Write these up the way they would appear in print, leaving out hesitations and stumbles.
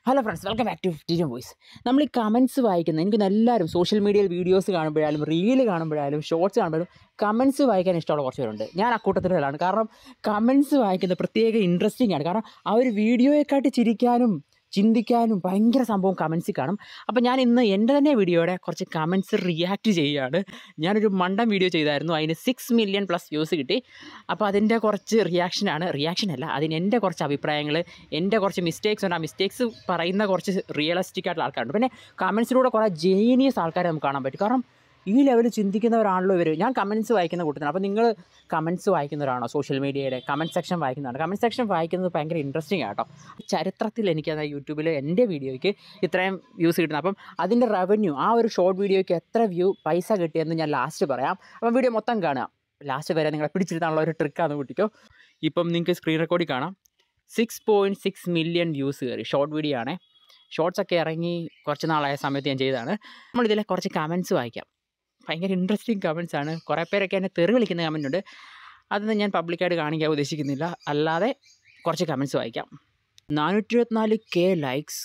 Hello friends, welcome back to teacher voice. നമ്മൾ ഈ comments വായിക്കുന്ന എനിക്ക് എല്ലാവരും സോഷ്യൽ മീഡിയയിൽ വീഡിയോസ് കാണുമ്പോഴായാലും റീല് കാണുമ്പോഴായാലും ഷോർട്സ് കാണുമ്പോഴും കമൻറ്റ്സ് വായിക്കാൻ ഇഷ്ടമുള്ള കുറച്ച് പേരുണ്ട്. ഞാൻ അക്കൂട്ടത്തിലാണ്. കാരണം കമൻറ്റ്സ് വായിക്കുന്നത് പ്രത്യേക ഇൻട്രസ്റ്റിംഗ് ആണ്. കാരണം ആ ഒരു വീഡിയോയെക്കാട്ടി ചിരിക്കാനും ചിന്തിക്കാനും ഭയങ്കര സംഭവം കമൻറ്റ്സിൽ കാണും. അപ്പോൾ ഞാൻ ഇന്ന് എൻ്റെ തന്നെ വീഡിയോയുടെ കുറച്ച് കമൻറ്റ്സ് റിയാക്ട് ചെയ്യുകയാണ്. ഞാനൊരു മണ്ടൻ വീഡിയോ ചെയ്തായിരുന്നു, അതിന് 6 മില്യൺ പ്ലസ് വ്യൂസ് കിട്ടി. അപ്പോൾ അതിൻ്റെ കുറച്ച് റിയാക്ഷനല്ല, അതിന് എൻ്റെ കുറച്ച് അഭിപ്രായങ്ങൾ, എൻ്റെ കുറച്ച് മിസ്റ്റേക്സ് ഉണ്ട്. ആ മിസ്റ്റേക്സ് പറയുന്ന കുറച്ച് റിയലിസ്റ്റിക് ആയിട്ടുള്ള ആൾക്കാരുണ്ട്. പിന്നെ കമൻറ്റ്സിലൂടെ കുറേ ജീനിയസ് ആൾക്കാരെ നമുക്ക് കാണാൻ പറ്റും. കാരണം ഈ ലെവലിൽ ചിന്തിക്കുന്നവരാണല്ലോ ഇവർ. ഞാൻ കമൻറ്റ്സ് വായിക്കുന്ന കൂട്ടത്തിലാണ്. അപ്പോൾ നിങ്ങൾ കമൻറ്റ്സ് വായിക്കുന്നവരാണോ? സോഷ്യൽ മീഡിയയുടെ കമൻറ്റ് സെക്ഷൻ വായിക്കുന്നതാണ്. കമൻറ്റ് സെക്ഷൻ വായിക്കുന്നത് ഭയങ്കര ഇൻട്രസ്റ്റിംഗ് ആട്ടോ. ചരിത്രത്തിൽ എനിക്കത് യൂട്യൂബിൽ എൻ്റെ വീഡിയോയ്ക്ക് ഇത്രയും വ്യൂസ് കിട്ടുന്നത്. അപ്പം അതിൻ്റെ റവന്യൂ, ആ ഒരു ഷോർട്ട് വീഡിയോയ്ക്ക് എത്ര പൈസ കിട്ടിയെന്ന് ഞാൻ ലാസ്റ്റ് പറയാം. അപ്പം വീഡിയോ മൊത്തം കാണുക. ലാസ്റ്റ് വരെ നിങ്ങളെ പിടിച്ചിരുത്താനുള്ള ഒരു ട്രിക്കാണ് കൂട്ടിക്കോ. ഇപ്പം നിങ്ങൾക്ക് സ്ക്രീൻ റെക്കോർഡിൽ കാണാം, 6.6 മില്യൺ വ്യൂസ് കയറി. ഷോർട്ട് വീഡിയോ ആണ്. ഷോർട്സൊക്കെ ഇറങ്ങി കുറച്ച് നാളായ സമയത്ത് ഞാൻ ചെയ്തതാണ്. നമ്മളിതിലെ കുറച്ച് കമൻറ്റ്സ് വായിക്കാം. ഭയങ്കര ഇൻട്രസ്റ്റിംഗ് കമൻറ്റ്സ് ആണ്. കുറേ പേരൊക്കെ എന്നെ തെറി വിളിക്കുന്ന കമൻ്റ് ഉണ്ട്. അതൊന്നും ഞാൻ പബ്ലിക്കായിട്ട് കാണിക്കാൻ ഉദ്ദേശിക്കുന്നില്ല. അല്ലാതെ കുറച്ച് കമൻറ്റ്സ് വായിക്കാം. 424K likes.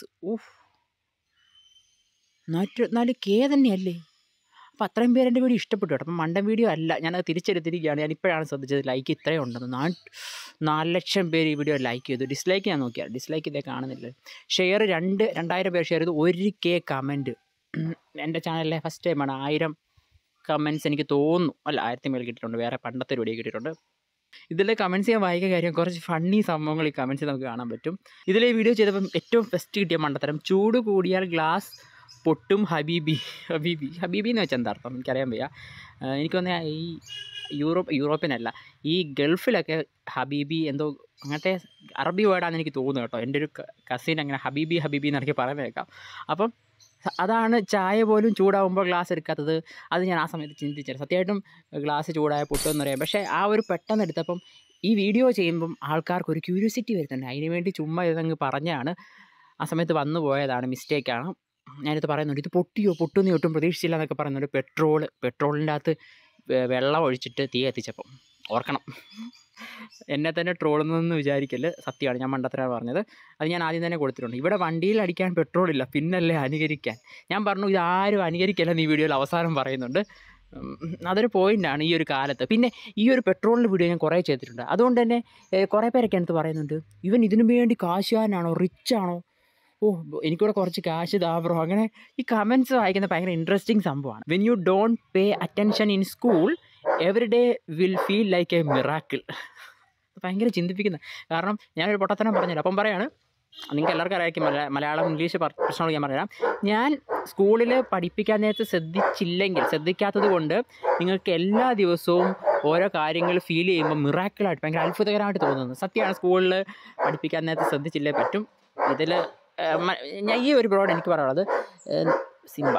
424K തന്നെയല്ലേ? അപ്പോൾ അത്രയും പേര് എൻ്റെ വീഡിയോ ഇഷ്ടപ്പെട്ടു കേട്ടോ. അപ്പം മണ്ടൻ വീഡിയോ അല്ല, ഞാനത് തിരിച്ചെടുത്തിരിക്കുകയാണ്. ഞാനിപ്പോഴാണ് ശ്രദ്ധിച്ചത് ലൈക്ക് ഇത്രയും ഉണ്ടെന്ന്. 4 ലക്ഷം പേര് ഈ വീഡിയോ ലൈക്ക് ചെയ്തു. ഡിസ്ലൈക്ക് ഞാൻ നോക്കിയാൽ ഡിസ്ലൈക്ക് ഇതേ കാണുന്നില്ല. ഷെയർ 2000 പേർ ഷെയർ ചെയ്തു. 1K comment. എൻ്റെ ചാനലിലെ ഫസ്റ്റ് ടൈമാണ് 1000 കമൻറ്റ്സ് എനിക്ക് തോന്നുന്നു. അല്ല, 1000 മേൽ കിട്ടിയിട്ടുണ്ട്. വേറെ പണ്ടത്തെ ഒരു വീഡിയോ കിട്ടിയിട്ടുണ്ട്. ഇതിലെ കമൻറ്റ്സ് ഞാൻ വായിക്കാൻ കാര്യം കുറച്ച് ഫണ്ണി സംഭവങ്ങൾ ഈ കമൻറ്റ്സ് നമുക്ക് കാണാൻ പറ്റും. ഇതിലെ വീഡിയോ ചെയ്തപ്പം ഏറ്റവും ഫസ്റ്റ് കിട്ടിയ മണ്ടത്തരം, ചൂട് കൂടിയാൽ ഗ്ലാസ് പൊട്ടും ഹബീബി എന്ന് വെച്ചാൽ എന്താ അർത്ഥം എനിക്കറിയാൻ വയ്യ. എനിക്ക് തോന്നിയാൽ ഈ യൂറോപ്യനല്ല, ഈ ഗൾഫിലൊക്കെ ഹബീബി എന്തോ അങ്ങനത്തെ അറബി വേർഡാണെന്ന് എനിക്ക് തോന്നുന്നു കേട്ടോ. എൻ്റെ ഒരു കസിൻ അങ്ങനെ ഹബീബി എന്നൊക്കെ പറയുന്നത് കേൾക്കാം. അപ്പം അതാണ് ചായ പോലും ചൂടാകുമ്പോൾ ഗ്ലാസ് എടുക്കാത്തത്. അത് ഞാൻ ആ സമയത്ത് ചിന്തിച്ചത്. സത്യമായിട്ടും ഗ്ലാസ് ചൂടായ പൊട്ടുമെന്ന് പറയാം. പക്ഷേ ആ ഒരു പെട്ടെന്ന് എടുത്തപ്പം ഈ വീഡിയോ ചെയ്യുമ്പം ആൾക്കാർക്കൊരു ക്യൂരിയോസിറ്റി വരുന്നുണ്ട്. അതിന് വേണ്ടി ചുമ്മാ ഇതങ്ങ് പറഞ്ഞാണ്. ആ സമയത്ത് വന്നു പോയതാണ്, മിസ്റ്റേക്കാണ്. ഞാനിത് പറയുന്നുണ്ട്, ഇത് പൊട്ടുമെന്ന് ഒട്ടും പ്രതീക്ഷിച്ചില്ല എന്നൊക്കെ പറയുന്നുണ്ട്. പെട്രോളിൻ്റെ അകത്ത് വെള്ളം ഒഴിച്ചിട്ട് തീ കത്തിച്ചപ്പം ഓർക്കണം. എന്നെ തന്നെ ട്രോളുന്നതെന്ന് വിചാരിക്കല്. സത്യമാണ്, ഞാൻ മണ്ടത്തരാണ് പറഞ്ഞത്. അത് ഞാൻ ആദ്യം തന്നെ കൊടുത്തിട്ടുണ്ട്. ഇവിടെ വണ്ടിയിൽ അടിക്കാൻ പെട്രോളില്ല, പിന്നല്ലേ അനുകരിക്കാൻ. ഞാൻ പറഞ്ഞു ഇതാരും അനുകരിക്കല്ലെന്ന് ഈ വീഡിയോയിൽ അവസാനം പറയുന്നുണ്ട്. അതൊരു പോയിൻ്റാണ് ഈ ഒരു കാലത്ത്. പിന്നെ ഈ ഒരു പെട്രോളിൻ്റെ വീഡിയോ ഞാൻ കുറേ ചെയ്തിട്ടുണ്ട്. അതുകൊണ്ട് തന്നെ കുറേ പേരൊക്കെ അടുത്ത് പറയുന്നുണ്ട്, ഇവൻ ഇതിനു വേണ്ടി കാശുകാരനാണോ, റിച്ചാണോ, എനിക്കിവിടെ കുറച്ച് കാശ് താ ബ്രോ. അങ്ങനെ ഈ കമൻറ്റ്സ് വായിക്കുന്നത് ഭയങ്കര ഇൻട്രസ്റ്റിംഗ് സംഭവമാണ്. When you don't pay attention in school every day will feel like a miracle. ഭയങ്കര ചിന്തിപ്പിക്കുന്നത്. കാരണം ഞാനൊരു പൊട്ടത്തനം പറഞ്ഞില്ല. അപ്പം പറയാണ്, നിങ്ങൾക്ക് എല്ലാവർക്കും അറിയാം, മലയാളം ഇംഗ്ലീഷ് പ്രശ്നങ്ങൾ ഞാൻ പറയാം. ഞാൻ സ്കൂളിൽ പഠിപ്പിക്കാൻ നേരത്ത് ശ്രദ്ധിക്കാത്തത് കൊണ്ട് നിങ്ങൾക്ക് എല്ലാ ദിവസവും ഓരോ കാര്യങ്ങൾ ഫീൽ ചെയ്യുമ്പോൾ മിറാക്കിളായിട്ട് ഭയങ്കര അത്ഭുതകരമായിട്ട് തോന്നുന്നു. സത്യമാണ്, സ്കൂളിൽ പഠിപ്പിക്കാൻ നേരത്ത് ശ്രദ്ധിച്ചില്ലേ പറ്റും. ഇതിൽ ഞാൻ ഈ ഒരു ബ്രോഡ് എനിക്ക് പറയാനുള്ളത്, സിംബ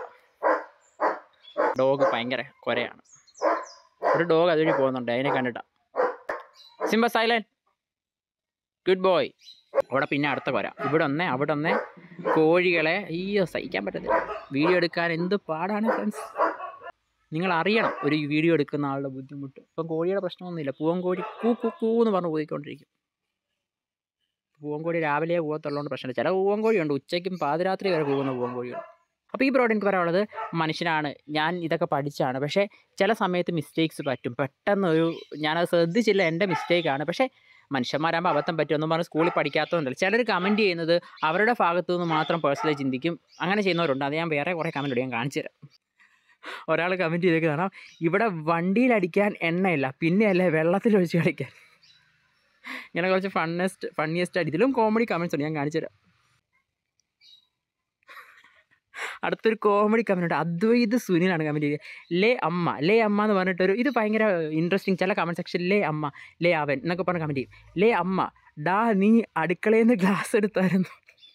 ഡോഗ് ഭയങ്കര കുരയാണ്. ഒരു ഡോഗ് അതുവഴി പോകുന്നുണ്ട്, അതിനെ കണ്ടിട്ടാ. Simba silent, good boy. അവിടെ പിന്നെ അടുത്ത കുര, ഇവിടെ ഒന്നേ അവിടെ ഒന്നേ. കോഴികളെ സഹിക്കാൻ പറ്റത്തില്ല. വീഡിയോ എടുക്കാൻ എന്ത് പാടാണ് ഫ്രണ്ട്സ്. നിങ്ങൾ അറിയണം ഒരു വീഡിയോ എടുക്കുന്ന ആളുടെ ബുദ്ധിമുട്ട്. ഇപ്പം കോഴിയുടെ പ്രശ്നമൊന്നുമില്ല. പൂവൻകോഴി കൂന്ന് പറഞ്ഞ് പോയിക്കൊണ്ടിരിക്കും. പൂവൻകോഴി രാവിലെ പോകത്തുള്ളതുകൊണ്ട് പ്രശ്നമില്ല. ചില പൂവൻകോഴിയുണ്ട് ഉച്ചയ്ക്കും പാതിരാത്രി വരെ പോകുന്ന പൂവൻകോഴിയുണ്ട്. അപ്പോൾ ഈ ബ്രോഡ് എനിക്ക് പറയാനുള്ളത്, മനുഷ്യനാണ്, ഞാൻ ഇതൊക്കെ പഠിച്ചാണ്. പക്ഷേ ചില സമയത്ത് മിസ്റ്റേക്സ് പറ്റും. പെട്ടെന്ന് ഞാനത് ശ്രദ്ധിച്ചില്ല, എൻ്റെ മിസ്റ്റേക്കാണ്. പക്ഷേ മനുഷ്യന്മാരാകുമ്പോൾ അബദ്ധം പറ്റുമെന്നും പറഞ്ഞ് സ്കൂളിൽ പഠിക്കാത്തതുകൊണ്ടല്ല. ചിലർ കമൻറ്റ് ചെയ്യുന്നത് അവരുടെ ഭാഗത്തു നിന്ന് മാത്രം പേഴ്സണലി ചിന്തിക്കും. അങ്ങനെ ചെയ്യുന്നവരുണ്ട്. അത് ഞാൻ വേറെ കുറേ കമൻറ്റ് ഞാൻ കാണിച്ചു തരാം. ഒരാൾ കമൻറ്റ് ചെയ്തേക്ക് കാണാം, ഇവിടെ വണ്ടിയിലടിക്കാൻ എണ്ണയില്ല, പിന്നെയല്ലേ വെള്ളത്തിലൊഴിച്ച് കളിക്കാൻ. ഇങ്ങനെ കുറച്ച് ഫണ്ണിയസ്റ്റ് ആയിട്ട് ഇതിലും കോമഡി കമൻറ്റ്സ് ഉണ്ട്, ഞാൻ കാണിച്ചു തരാം. അടുത്തൊരു കോമഡി കമൻറ്റ് ഉണ്ട്, അദ്വൈത് സുനിലാണ് കമൻറ്റ് ചെയ്യുക. ലേ അമ്മ എന്ന് പറഞ്ഞിട്ടൊരു, ഇത് ഭയങ്കര ഇൻട്രസ്റ്റിംഗ്. ചില കമൻറ്റ് സെക്ഷൻ ലേ അമ്മ, ലേ അവൻ എന്നൊക്കെ പറഞ്ഞ് കമൻറ്റ് ചെയ്യും. ലേ അമ്മ, നീ അടുക്കളയിൽ നിന്ന് ഗ്ലാസ് എടുത്തായിരുന്നു.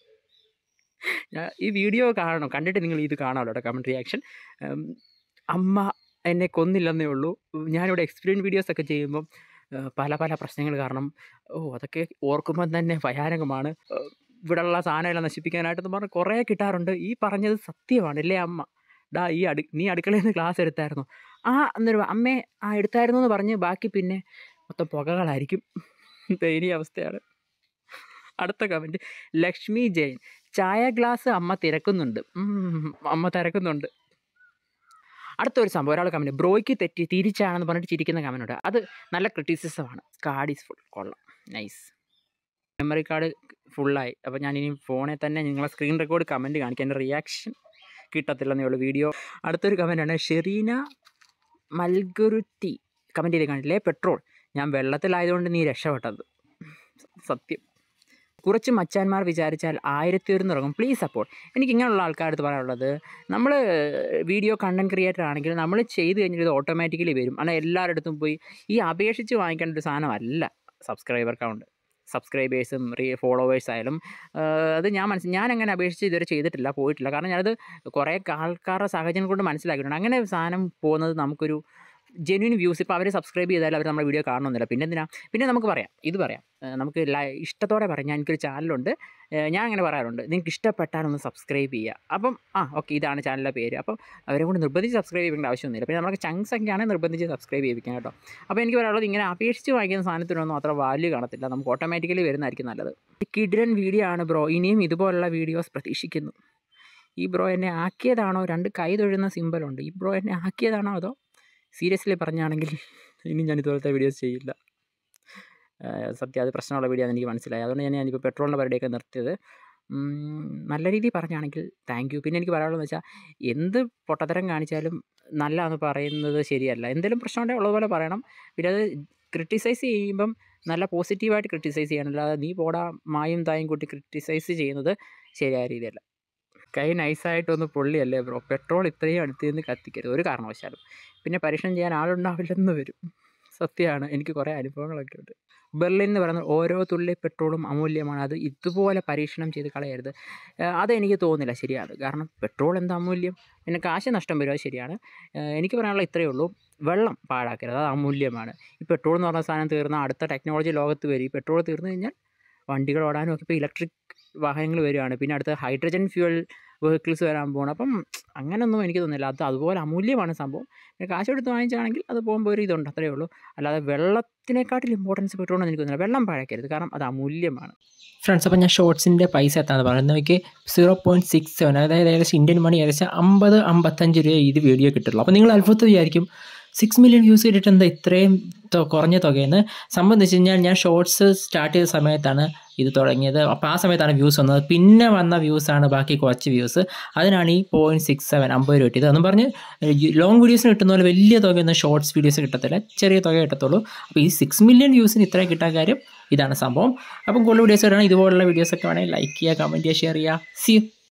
ഈ വീഡിയോ കാണണം, കണ്ടിട്ട് നിങ്ങൾ ഇത് കാണാമല്ലോ കേട്ടോ കമൻറ്റ് റിയാക്ഷൻ. അമ്മ എന്നെ കൊന്നില്ലെന്നേ ഉള്ളൂ. ഞാനിവിടെ എക്സ്പീരിയൻസ് വീഡിയോസൊക്കെ ചെയ്യുമ്പം പല പ്രശ്നങ്ങൾ കാരണം അതൊക്കെ ഓർക്കുമ്പം തന്നെ ഭയാനകമാണ്. ഇവിടെയുള്ള സാധനമെല്ലാം നശിപ്പിക്കാനായിട്ടെന്ന് പറഞ്ഞ് കുറേ കിട്ടാറുണ്ട്. ഈ പറഞ്ഞത് സത്യമാണ്. അല്ലേ അമ്മ, നീ അടുക്കളയിൽ നിന്ന് ഗ്ലാസ് എടുത്തായിരുന്നു. എന്നൊരു അമ്മേ എടുത്തായിരുന്നു എന്ന് പറഞ്ഞ് ബാക്കി പിന്നെ മൊത്തം പുകകളായിരിക്കും. ദയനീയ അവസ്ഥയാണ്. അടുത്ത കമൻറ്റ് ലക്ഷ്മി ജെയിൻ, ചായ ഗ്ലാസ് അമ്മ തിരക്കുന്നുണ്ട്. അമ്മ തിരക്കുന്നുണ്ട്. അടുത്തൊരു സംഭവം, ഒരാൾ കമൻറ്റ് ബ്രോയ്ക്ക് തെറ്റി തിരിച്ചാണെന്ന് പറഞ്ഞിട്ട് ചിരിക്കുന്ന കമൻറ്റുണ്ട്. അത് നല്ല ക്രിറ്റിസിസമാണ്. Card is full. കൊള്ളാം, നൈസ്. മെമ്മറി കാർഡ് ഫുള്ളായി. അപ്പോൾ ഞാനിനി ഫോണിൽ തന്നെ നിങ്ങളെ സ്ക്രീൻ റെക്കോർഡ് കമൻറ്റ് കാണിക്കാം. എൻ്റെ റിയാക്ഷൻ കിട്ടത്തില്ലെന്നേ ഉള്ളൂ വീഡിയോ. അടുത്തൊരു കമൻറ്റാണ് ഷെറീന മൽഗുരുത്തി കമൻറ്റ് ചെയ്ത് കാണില്ലേ, പെട്രോൾ ഞാൻ വെള്ളത്തിലായതുകൊണ്ട് നീ രക്ഷപ്പെട്ടത്. സത്യം. കുറച്ച് മച്ചാന്മാർ വിചാരിച്ചാൽ 1001 ഇറങ്ങും. Please support. എനിക്ക് ഇങ്ങനെയുള്ള ആൾക്കാരടുത്ത് പറയാനുള്ളത്, നമ്മൾ വീഡിയോ കണ്ടൻറ് ക്രിയേറ്റർ ആണെങ്കിൽ നമ്മൾ ചെയ്ത് കഴിഞ്ഞിട്ട് ഇത് ഓട്ടോമാറ്റിക്കലി വരും. എന്നാൽ എല്ലാവരുടെ അടുത്തും പോയി ഈ അപേക്ഷിച്ച് വാങ്ങിക്കേണ്ട ഒരു സാധനമല്ല സബ്സ്ക്രൈബർ കൗണ്ട്. സബ്സ്ക്രൈബേഴ്സും ഫോളോവേഴ്സ് ആയാലും അത് ഞാൻ അങ്ങനെ അപേക്ഷിച്ച് ഇതുവരെ ചെയ്തിട്ടില്ല, പോയിട്ടില്ല. കാരണം ഞാനത് കുറേ ആൾക്കാരുടെ സാഹചര്യം കൊണ്ട് മനസ്സിലാക്കിയിട്ടുണ്ട്. അങ്ങനെ സാധനം പോകുന്നത് നമുക്കൊരു ജെന്യൂൻ വ്യൂസ്. ഇപ്പോൾ അവർ സബ്സ്ക്രൈബ് ചെയ്താലും അവർ നമ്മുടെ വീഡിയോ കാണണമെന്നില്ല. പിന്നെ നമുക്ക് പറയാം, ഇത് പറയാം, നമുക്ക് ഇഷ്ടത്തോടെ പറയാം. എനിക്കൊരു ചാനലുണ്ട്, ഞാൻ അങ്ങനെ പറയാറുണ്ട്, നിങ്ങൾക്ക് ഇഷ്ടപ്പെട്ടാലൊന്ന് സബ്സ്ക്രൈബ് ചെയ്യുക. അപ്പം ഓക്കെ, ഇതാണ് ചാനലിൻ്റെ പേര്. അപ്പം അവരെ കൊണ്ട് നിർബന്ധിച്ച് സബ്സ്ക്രൈബ് ചെയ്യേണ്ട ആവശ്യമൊന്നുമില്ല. പിന്നെ നമുക്ക് ചങ്ക്സ് ഒക്കെയാണ് നിർബന്ധിച്ച് സബ്സ്ക്രൈബ് ചെയ്യിപ്പിക്കാം കേട്ടോ. അപ്പോൾ എനിക്ക് പറയാനുള്ളത്, ഇങ്ങനെ അപേക്ഷിച്ച് വാങ്ങിക്കുന്ന സാധനത്തിനൊന്നും അത്ര വാല്യൂ കാണത്തില്ല. നമുക്ക് ഓട്ടോമാറ്റിക്കലി വരുന്നതായിരിക്കും നല്ലത്. കിഡിലൻ വീഡിയോ ആണ് ബ്രോ, ഇനിയും ഇതുപോലുള്ള വീഡിയോസ് പ്രതീക്ഷിക്കുന്നു. ഈ ബ്രോ എന്നെ ആക്കിയതാണോ? 2 കൈ തൊഴുന്ന സിമ്പലുണ്ട്. ഈ ബ്രോ എന്നെ ആക്കിയതാണോ അതോ സീരിയസ്ലി പറഞ്ഞാണെങ്കിൽ ഇനി ഞാൻ ഇതുപോലത്തെ വീഡിയോസ് ചെയ്യില്ല. സത്യം, അത് പ്രശ്നമുള്ള വീഡിയോ ആണെന്ന് എനിക്ക് മനസ്സിലായി. അതുകൊണ്ട് ഞാനിപ്പോൾ പെട്രോളിൻ്റെ പരിപാടിയൊക്കെ നിർത്തിയത്. നല്ല രീതിയിൽ പറഞ്ഞാണെങ്കിൽ താങ്ക് യു. പിന്നെ എനിക്ക് പറയാനുള്ളതെന്ന് വെച്ചാൽ, എന്ത് പൊട്ടത്തരം കാണിച്ചാലും നല്ലതെന്ന് പറയുന്നത് ശരിയല്ല. എന്തെങ്കിലും പ്രശ്നമുണ്ടെങ്കിൽ ഉള്ളതുപോലെ പറയണം. പിന്നെ അത് ക്രിട്ടിസൈസ് ചെയ്യുമ്പം നല്ല പോസിറ്റീവായിട്ട് ക്രിട്ടിസൈസ് ചെയ്യണം. അല്ലാതെ നീ പോടാ മായും തായും കൂട്ടി ക്രിട്ടിസൈസ് ചെയ്യുന്നത് ശരിയായ രീതിയല്ല. കൈ നൈസായിട്ടൊന്ന് പൊള്ളിയല്ലേ ബ്രോ, പെട്രോൾ ഇത്രയും അടുത്ത് നിന്ന് കത്തിക്കരുത് ഒരു കാരണവശാലും. പിന്നെ പരീക്ഷണം ചെയ്യാൻ ആളുണ്ടാവില്ലെന്ന് വരും. സത്യമാണ്, എനിക്ക് കുറേ അനുഭവങ്ങളൊക്കെ ഉണ്ട്. ബെർലിൻ എന്ന് പറയുന്നത് ഓരോ തുള്ളി പെട്രോളും അമൂല്യമാണ്. അത് ഇതുപോലെ പരീക്ഷണം ചെയ്ത് കളയരുത്. അതെനിക്ക് തോന്നുന്നില്ല ശരിയാണ്. കാരണം പെട്രോൾ എന്താ അമൂല്യം, പിന്നെ കാശ് നഷ്ടം വരും, അത് ശരിയാണ്. എനിക്ക് പറയാനുള്ള ഇത്രയേ ഉള്ളൂ, വെള്ളം പാഴാക്കരുത്, അത് അമൂല്യമാണ്. ഈ പെട്രോൾ എന്ന് പറഞ്ഞ സാധനം തീർന്നാൽ അടുത്ത ടെക്നോളജി ലോകത്ത് വരും. ഈ പെട്രോൾ തീർന്നു കഴിഞ്ഞാൽ വണ്ടികൾ ഓടാനും ഒക്കെ ഇപ്പോൾ ഇലക്ട്രിക് വാഹനങ്ങൾ വരികയാണ്. പിന്നെ അടുത്ത ഹൈഡ്രജൻ ഫ്യൂവൽ വെഹിക്കിൾസ് വരാൻ പോകണം. അപ്പം അങ്ങനെയൊന്നും എനിക്ക് തോന്നുന്നില്ല. അത് അതുപോലെ അമൂല്യമാണ് സംഭവം. പിന്നെ കാശ് കൊടുത്ത് വാങ്ങിച്ചാണെങ്കിൽ അത് പോകുമ്പോൾ ഒരു ഇതുണ്ട്, അത്രയേ ഉള്ളൂ. അല്ലാതെ വെള്ളത്തിനേക്കാട്ടിൽ ഇമ്പോർട്ടൻസ് പെട്രോളെന്ന് എനിക്ക് തോന്നുന്നില്ല. വെള്ളം പഴക്കരുത്, കാരണം അത് അമൂല്യമാണ്. ഫ്രണ്ട്സ്, അപ്പോൾ ഞാൻ ഷോർട്സിൻ്റെ പൈസ എത്താന്ന് പറയുന്നത് എനിക്ക് 0.67, അതായത് ഏകദേശം ഇന്ത്യൻ മണി ഏകദേശം 50-55 രൂപ ഇത് വീഡിയോ കിട്ടുള്ളൂ. അപ്പോൾ നിങ്ങൾ അത്ഭുതം വിചാരിക്കും, 6 മില്യൺ വ്യൂസ് കിട്ടിയിട്ട് എന്താ ഇത്രയും കുറഞ്ഞ തുകയെന്ന്. സംബന്ധിച്ച് കഴിഞ്ഞാൽ ഞാൻ ഷോർട്സ് സ്റ്റാർട്ട് ചെയ്ത സമയത്താണ് ഇത് തുടങ്ങിയത്. അപ്പോൾ ആ സമയത്താണ് വ്യൂസ് വന്നത്. പിന്നെ വന്ന വ്യൂസാണ് ബാക്കി കുറച്ച് വ്യൂസ്. അതിനാണ് ഈ 0.67 50 രൂപ കിട്ടിയത്. എന്നും പറഞ്ഞ് ലോങ് വീഡിയോസിന് കിട്ടുന്ന പോലെ വലിയ തുകയൊന്നും ഷോർട്സ് വീഡിയോസ് കിട്ടത്തില്ല, ചെറിയ തുക കിട്ടത്തുള്ളൂ. അപ്പോൾ ഈ 6 മില്യൺ വ്യൂസിന് ഇത്രയും കിട്ടാൻ കാര്യം ഇതാണ് സംഭവം. അപ്പം കൂടുതൽ വീഡിയോസ് വരാണെങ്കിൽ ഇതുപോലുള്ള വീഡിയോസൊക്കെ വേണമെങ്കിൽ ലൈക്ക് ചെയ്യുക, കമൻറ്റ് ചെയ്യുക, ഷെയർ ചെയ്യുക. See U.